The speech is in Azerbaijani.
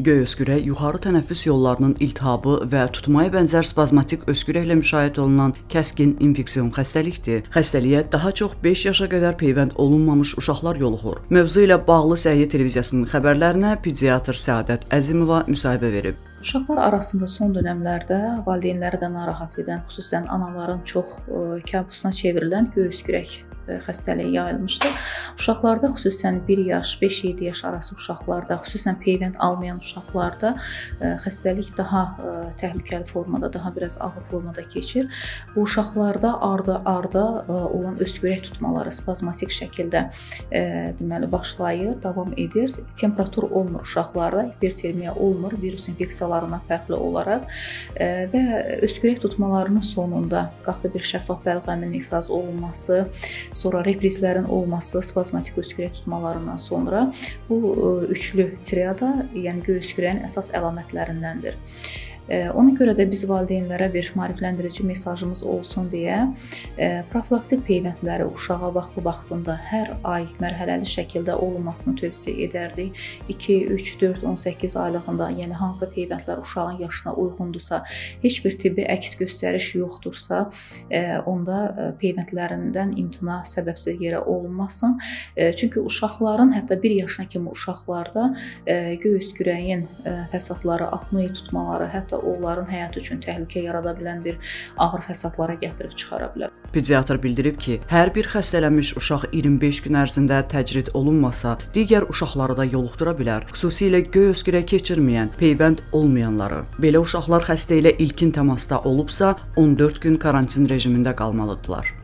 Göy öskürək yuxarı tənəffüs yollarının iltihabı və tutmaya bənzər spazmatik öskürəklə müşahidə olunan kəskin infeksion xəstəlikdir. Xəstəliyə daha çox 5 yaşa qədər peyvənd olunmamış uşaqlar yoluxur. Mövzu ilə bağlı Səhiyyə televiziyasının xəbərlərinə pediatr Səadət Əzimova müsahibə verib. Uşaqlar arasında son dövrlərdə valideynləri də narahat edən, xüsusən anaların çox kabusuna çevrilən göy öskürək xəstəliyi yayılmışdır. Uşaqlarda xüsusən 1 yaş, 5-7 yaş arası uşaqlarda, xüsusən peyvənd almayan uşaqlarda xəstəlik daha təhlükəli formada, daha biraz ağır formada keçir. Bu uşaqlarda arda olan öskürək tutmaları spazmatik şəkildə deməli başlayır, davam edir. Temperatur olmur uşaqlarda, hipertermiya olmur, virus infeksiyalarından fərqli olaraq və öskürək tutmalarının sonunda qatı bir şəffaf bəlğəmin ifraz olunması, sonra reprizlərin olması, spazmatik öskürək tutmalarından sonra bu üçlü triada, yəni göy öskürəyin əsas əlamətlərindəndir. Ona görə də biz valideynlərə bir maarifləndirici mesajımız olsun deyə profilaktik peyvəndləri uşağa vaxtında hər ay mərhələli şəkildə olunmasını tövsiyə edərdik. 2, 3, 4, 18 aylığında, yəni hansı peyvəndlər uşağın yaşına uyğundursa, heç bir tibbi əks göstəriş yoxdursa, onda peyvəndlərindən imtina səbəbsiz yerə olunmasın. Çünki uşaqların, hətta 1 yaşına kimi uşaqlarda göy öskürəyin fəsadları, apnoe tutmaları, hətta onların həyatı üçün təhlükə yarada bilən bir ağır fəsadlara gətirib çıxara bilər. Pediatr bildirib ki, hər bir xəstələnmiş uşaq 25 gün ərzində təcrid olunmasa, digər uşaqları da yoluxdura bilər, xüsusilə göy öskürək keçirməyən, peyvənd olmayanları. Belə uşaqlar xəstə ilə ilkin təmasda olubsa, 14 gün karantin rejimində qalmalıdırlar.